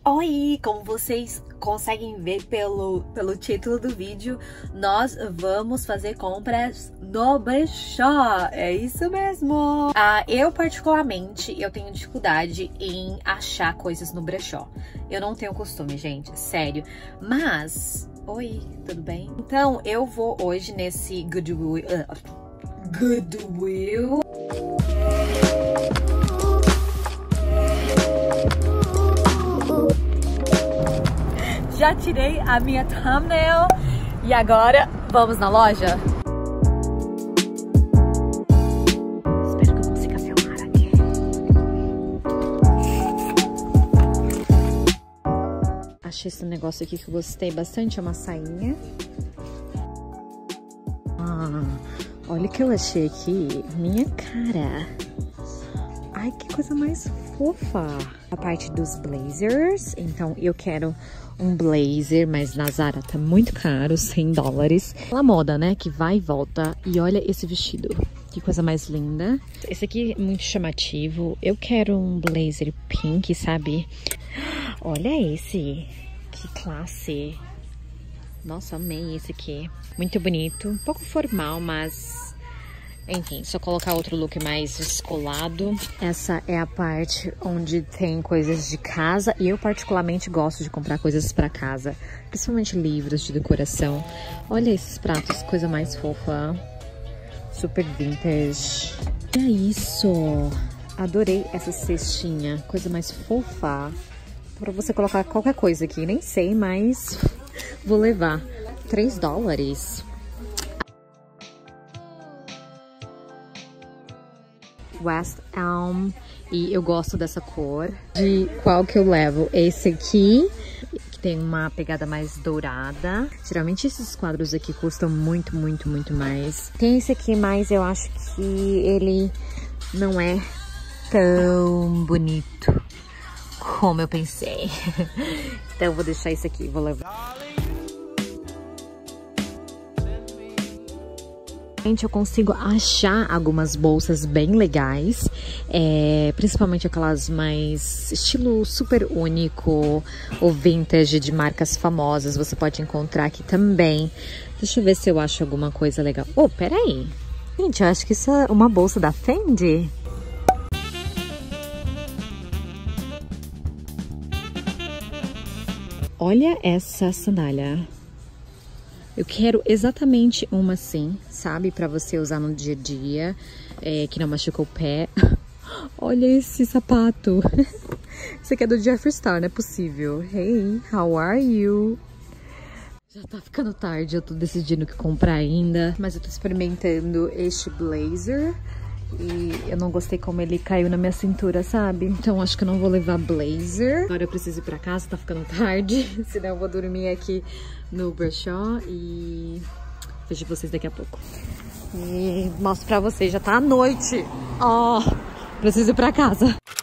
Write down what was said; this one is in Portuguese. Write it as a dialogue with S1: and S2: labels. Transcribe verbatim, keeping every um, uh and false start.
S1: Oi, como vocês conseguem ver pelo, pelo título do vídeo, nós vamos fazer compras no brechó, é isso mesmo! Ah, eu particularmente, eu tenho dificuldade em achar coisas no brechó. Eu não tenho costume, gente, sério, mas... Oi, tudo bem? Então, eu vou hoje nesse Goodwill... Uh, Goodwill... Já tirei a minha thumbnail e agora vamos na loja? Espero que eu consiga filmar aqui. Achei esse negócio aqui que eu gostei bastante, é uma sainha. Ah, olha o que eu achei aqui, minha cara. Ai, que coisa mais fofa. A parte dos blazers, então eu quero um blazer, mas na Zara tá muito caro, cem dólares. Aquela moda, né, que vai e volta. E olha esse vestido, que coisa mais linda. Esse aqui é muito chamativo. Eu quero um blazer pink, sabe? Olha esse, que classe. Nossa, amei esse aqui. Muito bonito, um pouco formal, mas... Enfim, só colocar outro look mais descolado. Essa é a parte onde tem coisas de casa. E eu particularmente gosto de comprar coisas pra casa. Principalmente livros de decoração. Olha esses pratos, coisa mais fofa. Super vintage. Olha isso. Adorei essa cestinha. Coisa mais fofa. Pra você colocar qualquer coisa aqui. Nem sei, mas vou levar. três dólares. West Elm, e eu gosto dessa cor. De qual que eu levo? Esse aqui, que tem uma pegada mais dourada. Geralmente esses quadros aqui custam muito, muito, muito mais. Tem esse aqui, mas eu acho que ele não é tão bonito como eu pensei. Então eu vou deixar esse aqui, vou levar. Eu consigo achar algumas bolsas bem legais, é, principalmente aquelas mais estilo super único ou vintage de marcas famosas, você pode encontrar aqui também. Deixa eu ver se eu acho alguma coisa legal. Oh, peraí. Gente, eu acho que isso é uma bolsa da Fendi. Olha essa sandália. Eu quero exatamente uma assim, sabe? Pra você usar no dia a dia, é, que não machuca o pé. Olha esse sapato. Esse aqui é do Jeffree Star, não é possível. Hey, how are you? Já tá ficando tarde, eu tô decidindo o que comprar ainda. Mas eu tô experimentando este blazer. E eu não gostei como ele caiu na minha cintura, sabe? Então acho que eu não vou levar blazer. Agora eu preciso ir pra casa, tá ficando tarde. Senão eu vou dormir aqui no brechó. E vejo vocês daqui a pouco. E mostro pra vocês, já tá à noite. Ó, oh, preciso ir pra casa.